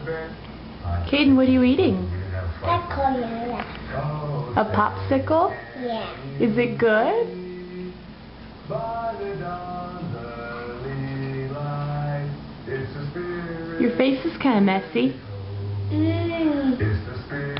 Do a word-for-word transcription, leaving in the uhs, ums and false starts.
Caden, what are you eating? Popsicle. A popsicle? Yeah. Is it good? Mm. Your face is kind of messy. Mm.